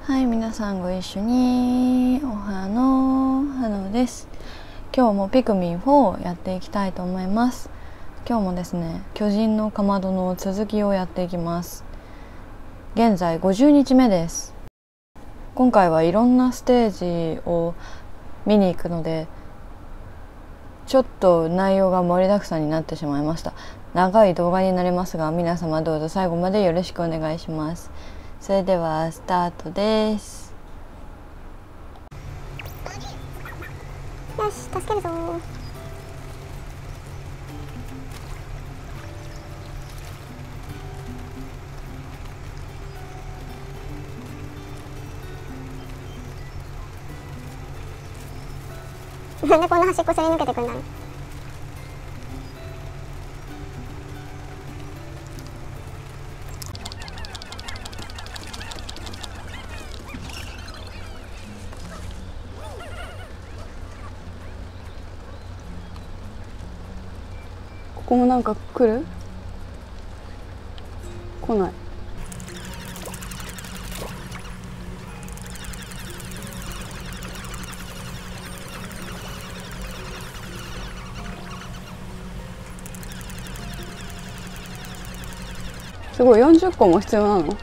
はい、皆さんご一緒におはのです。今日もピクミン4をやっていきたいと思います。今日もですね、巨人のかまどの続きをやっていきます。現在50日目です。今回はいろんなステージを見に行くので、ちょっと内容が盛りだくさんになってしまいました。長い動画になりますが、皆様どうぞ最後までよろしくお願いします。それではスタートです。 よし、助けるぞなんでこんな端っこすり抜けてくんだろう。 ここもなんか来る？来ない。すごい、40個も必要なの？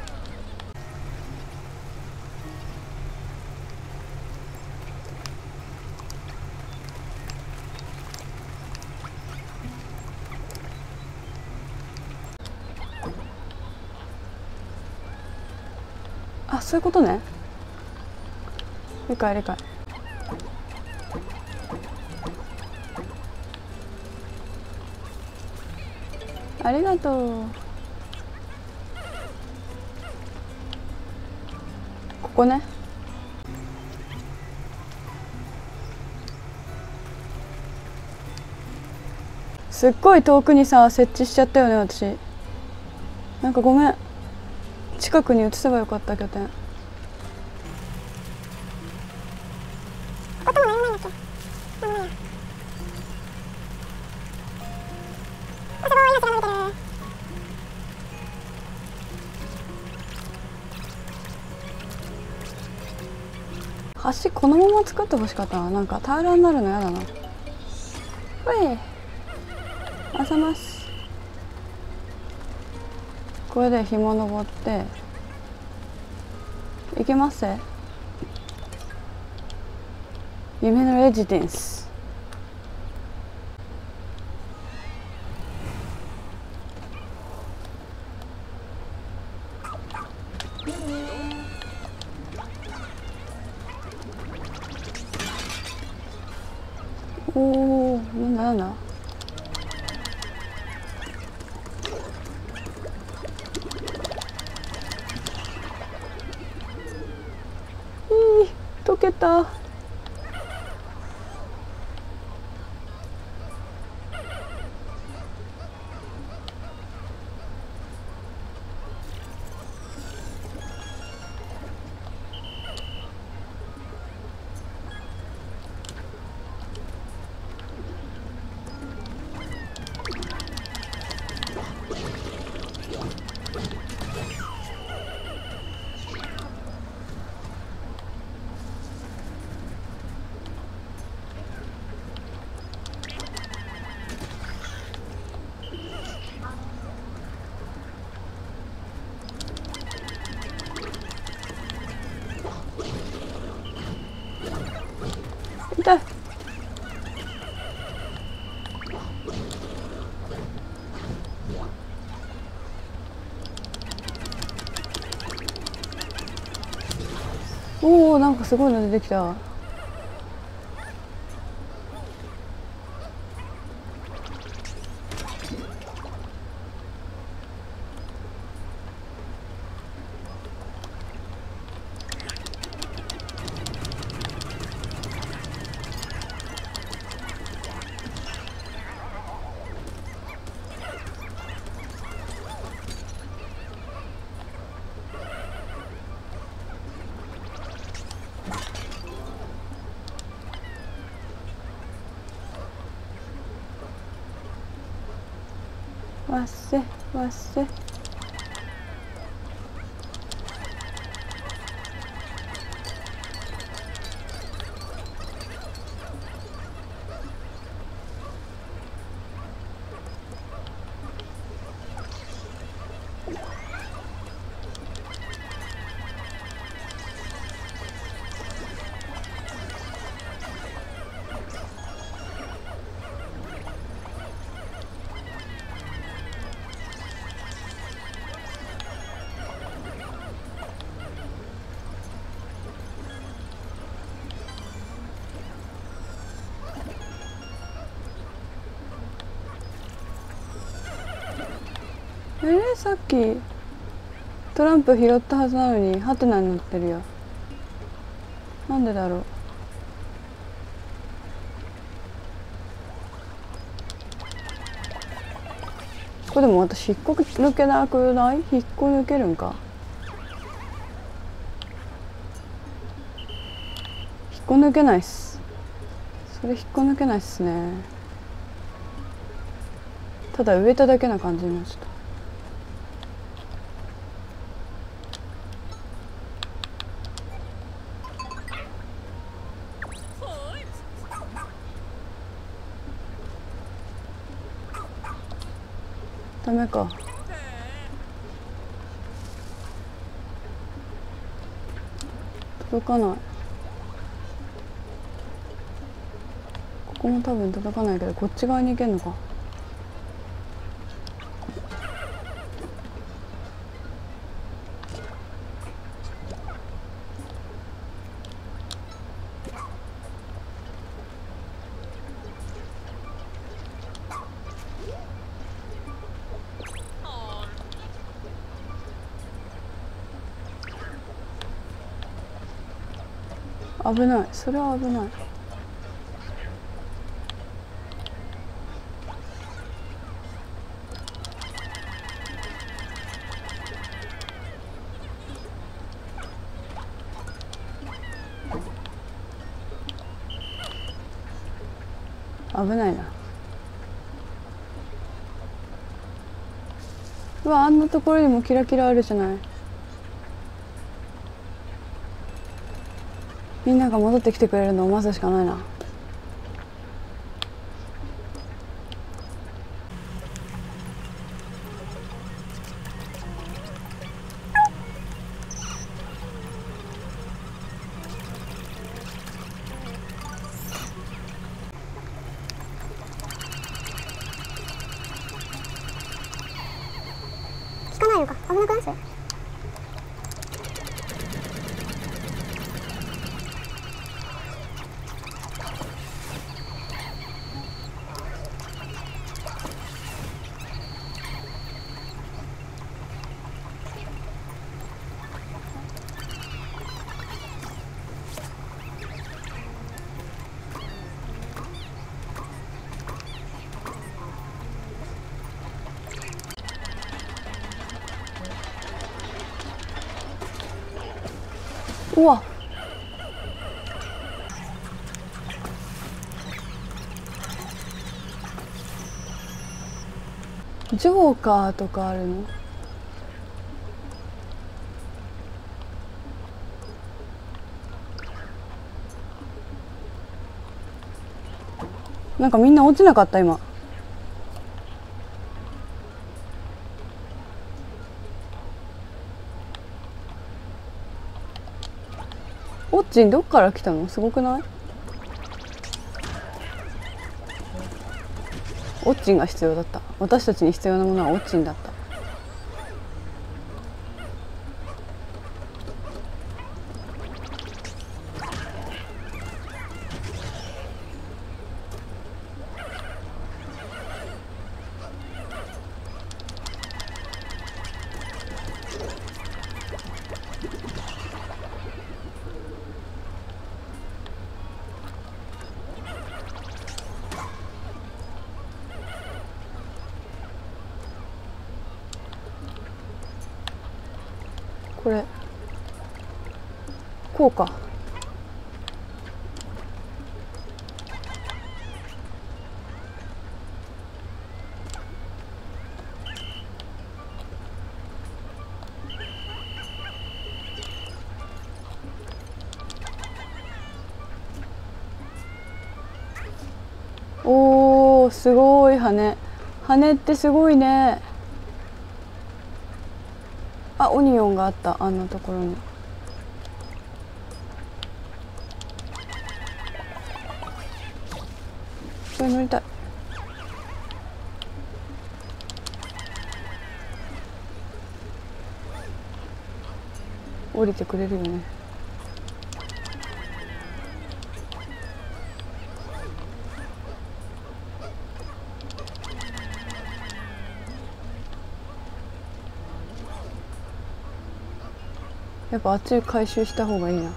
あ、そういうことね。理解理解。ありがとう。ここね。すっごい遠くにさ設置しちゃったよね、私。なんかごめん、近くに移せばよかった。拠点橋このまま作ってほしかったな。なんか平らになるのやだな。ほい、あざます。これで紐登っていきますぜ。夢のレジデンス。おお、なんだなんだ。溶けた。痛い。おお、なんかすごいの出てきた。わっせわっせ。 さっきトランプ拾ったはずなのにハテナになってるよ。なんでだろう。これでも私引っこ抜けなくない？引っこ抜けるんか。引っこ抜けないっす。それ引っこ抜けないっすね。ただ植えただけな感じになっちゃった。ダメか。届かない。ここも多分届かないけど、こっち側に行けんのか。危ない。それは危ない。危ないな。うわ、あんなところにもキラキラあるじゃない。みんなが戻ってきてくれるのを待つしかないな。 効かないのか。危なくない？それ。 うわ、ジョーカーとかあるの？なんかみんな落ちなかった今。オッチンどっから来たの？すごくない？オッチンが必要だった。私たちに必要なものはオッチンだった。これこうか。おー、すごい羽。羽ってすごいね。あ、オニオンがあった。あんなところに。これ乗りたい。降りてくれるよね。 やっぱあっち回収した方がいいな。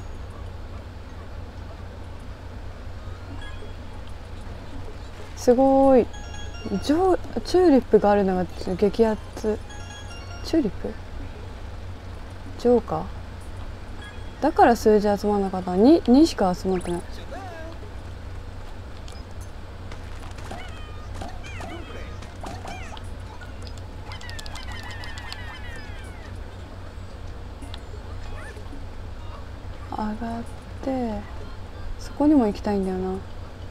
すごい。チューリップがあるのが激アツ。チューリップジョーカーだから数字集まんなかった。2しか集まってない。上がってそこにも行きたいんだよな。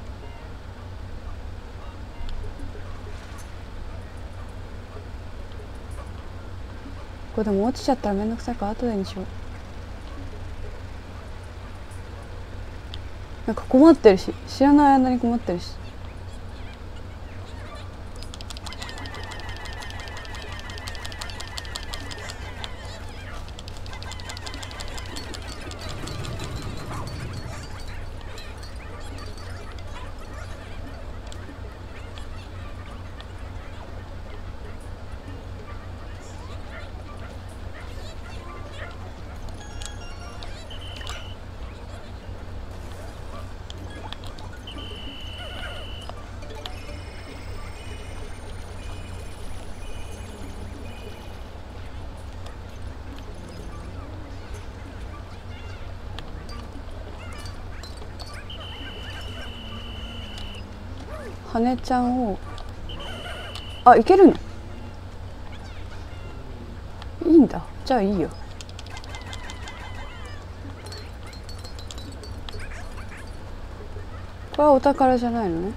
これでも落ちちゃったらめんどくさいから後でにしよう。なんか困ってるし、知らない間に困ってるし。羽ちゃんをいけるの？いいんだ。じゃあいいよ。これはお宝じゃないのね。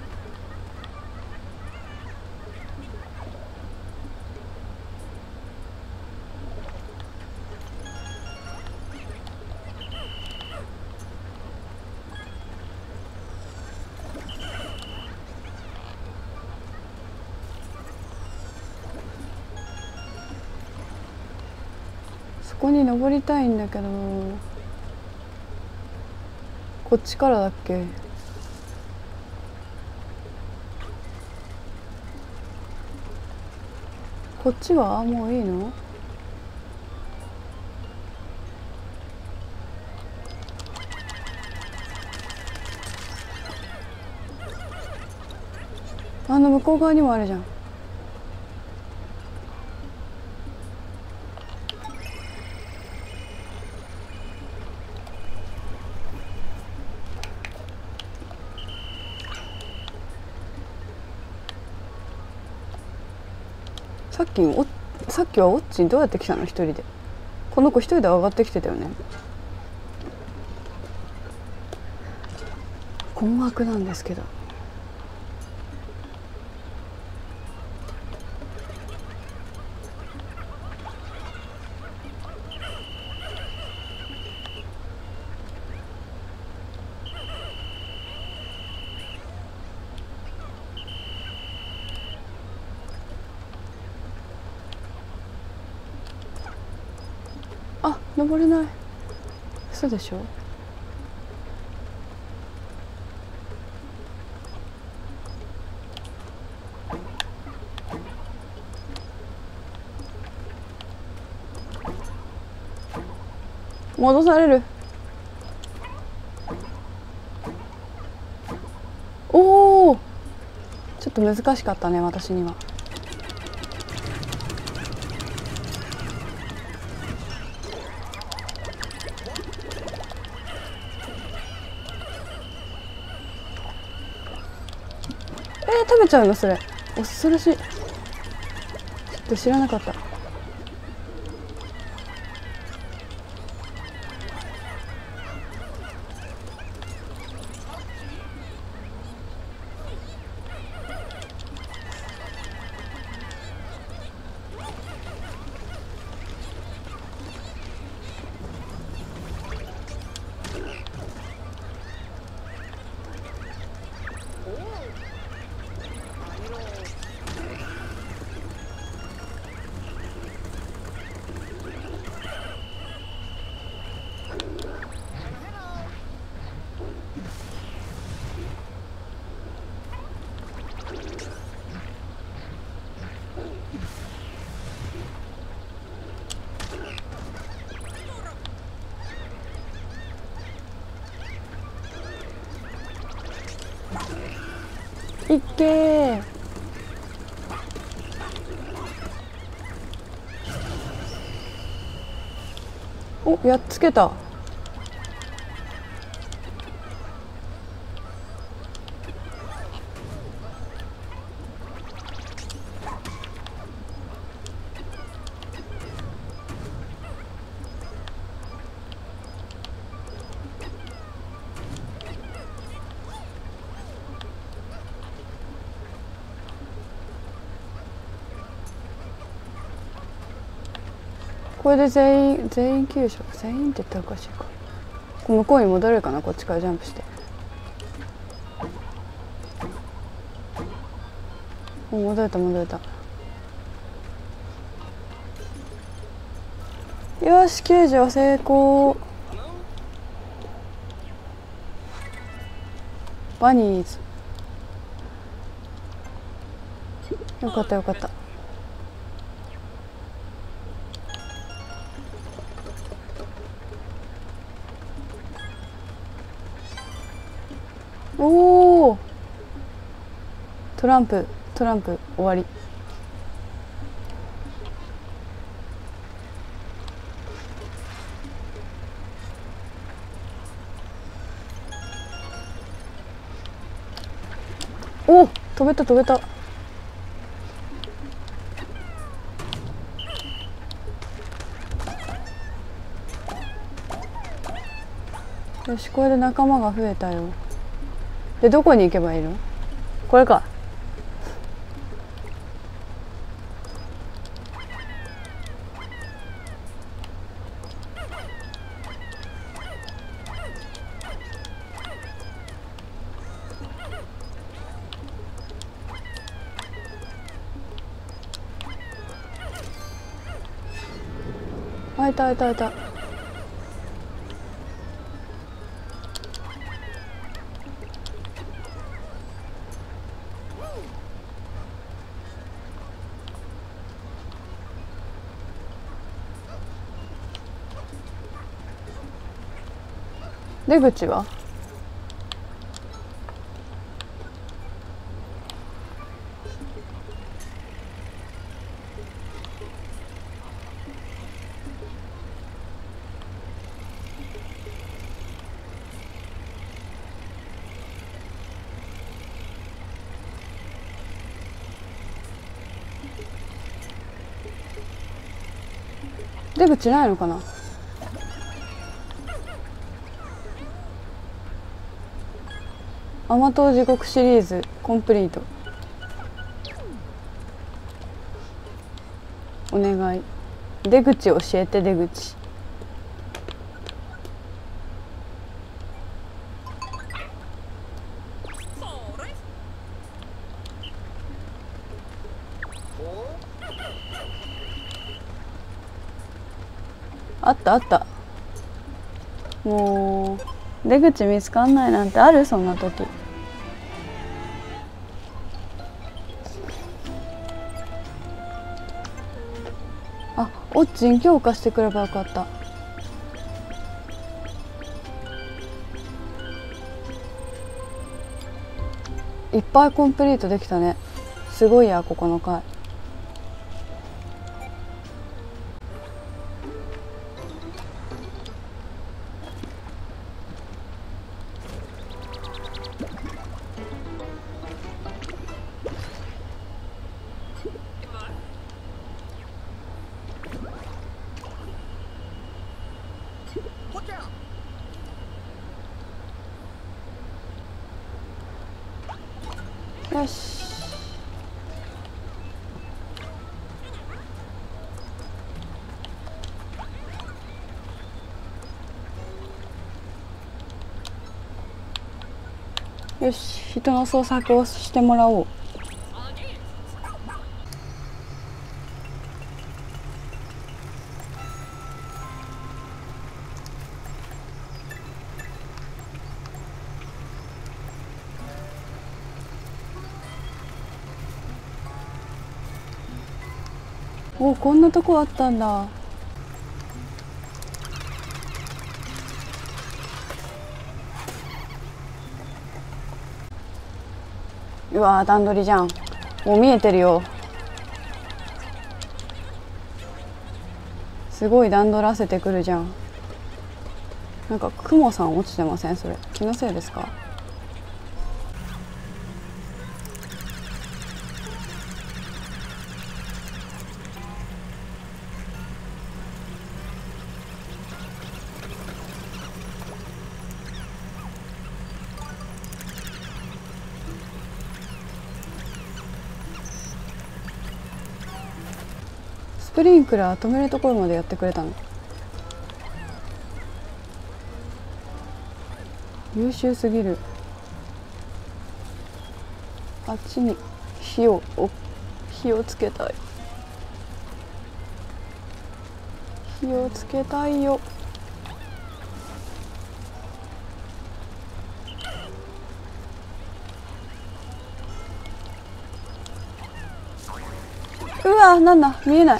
そこに登りたいんだけど、こっちからだっけ？こっちはもういいの？向こう側にもあるじゃん。さっきはオッチにどうやって来たの？一人で。この子一人で上がってきてたよね。困惑なんですけど。登れない。嘘でしょ。戻される。おお、ちょっと難しかったね、私には。食べちゃうのそれ？恐ろしい。ちょっと知らなかった。 いっけー。お、やっつけた。これで全員救助。全員って言ったらおかしいか。向こうに戻れるかな。こっちからジャンプして。お、戻れた戻れた。よし、救助成功。バニーズ。よかったよかった。おお、トランプ終わり。お、飛べた飛べた。よし、これで仲間が増えたよ。で、どこに行けばいいの？これか。あ、いたいたいた。出口は？出口ないのかな。甘党地獄シリーズコンプリート。お願い。出口教えて。出口。あったあった。もう出口見つかんないなんてある？そんな時。あ、オッチン強化してくればよかった。いっぱいコンプリートできたね。すごいや、ここの回。よし。よし、人の捜索をしてもらおう。お、こんなとこあったんだ。 うわー、段取りじゃん。もう見えてるよ。すごい段取らせてくるじゃん。なんかクモさん落ちてません？それ気のせいですか？スプリンクラー止めるところまでやってくれたの。優秀すぎる。あっちに火をつけたい。火をつけたいよ。うわ、なんだ、見えない。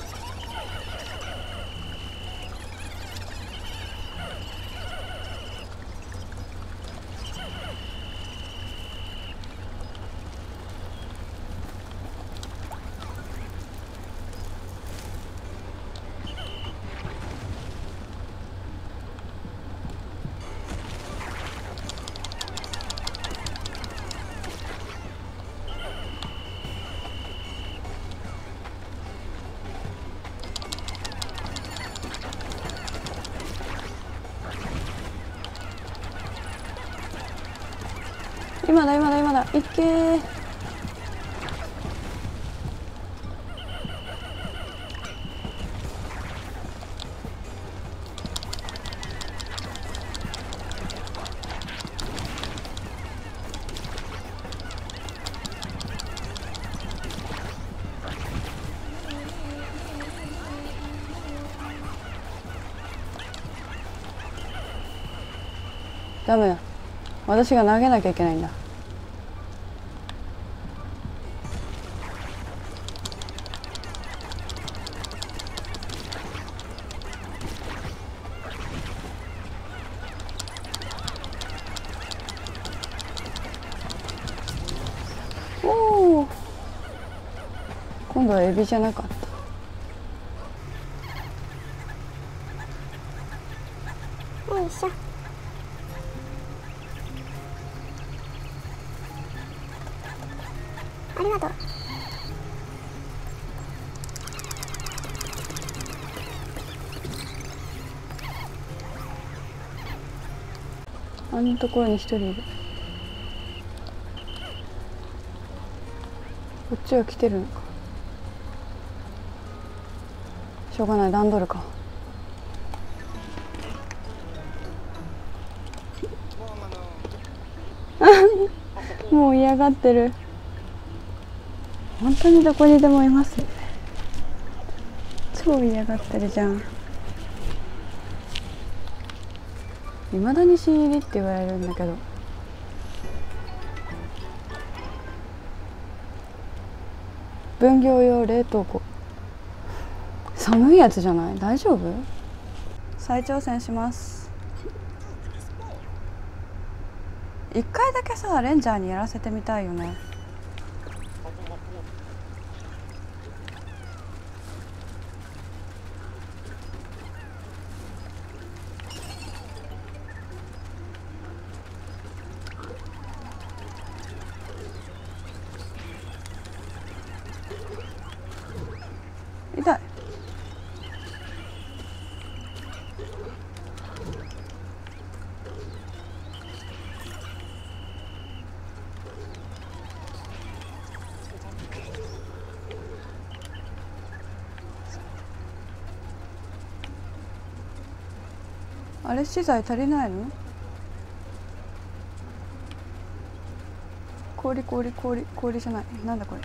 今だ今だ今だ、いっけー。ダメだ、私が投げなきゃいけないんだ。おお、今度はエビじゃなかった。 よいしょ。ありがとう。 あんなところに一人いる。こっちは来てるのか。しょうがない、段取るか。もう嫌がってる。本当にどこにでもいます。超嫌がってるじゃん。いまだに新入りって言われるんだけど。分業用冷凍庫。寒いやつじゃない？大丈夫？再挑戦します。一回だけさ、レンジャーにやらせてみたいよね。痛い。あれ、資材足りないの？氷じゃない。なんだこれ。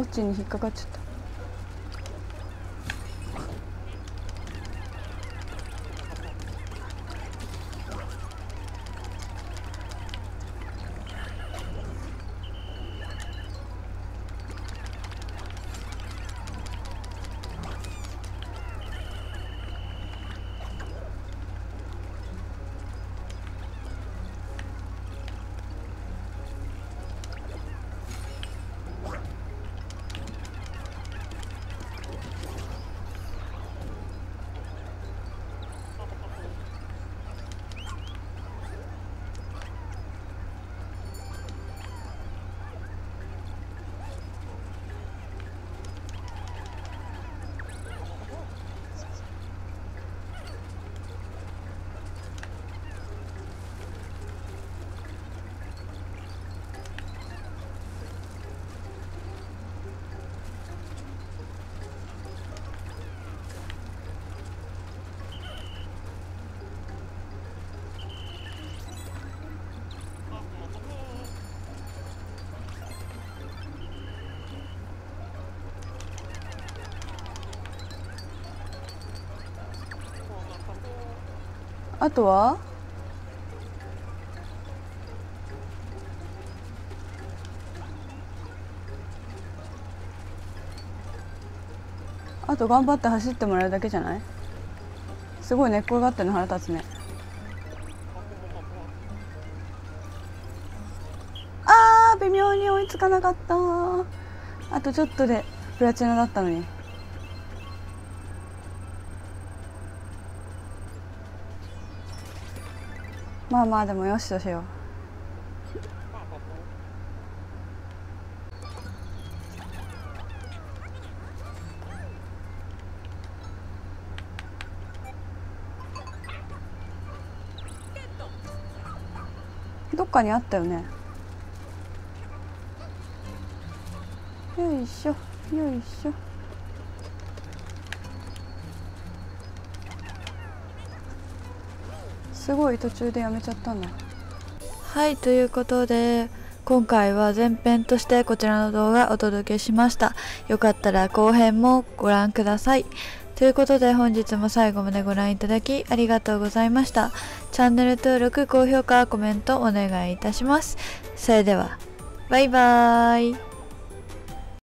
ウォッチに引っかかっちゃった。あとはあと頑張って走ってもらうだけじゃない？すごい寝っ転がってるの腹立つね。あー、微妙に追いつかなかった。あとちょっとでプラチナだったのに。まあまあでもよしとしよう。どっかにあったよね。よいしょよいしょ。すごい途中でやめちゃったんだ。はい、ということで今回は前編としてこちらの動画をお届けしました。よかったら後編もご覧ください。ということで本日も最後までご覧いただきありがとうございました。チャンネル登録、高評価、コメントお願いいたします。それではバイバーイ。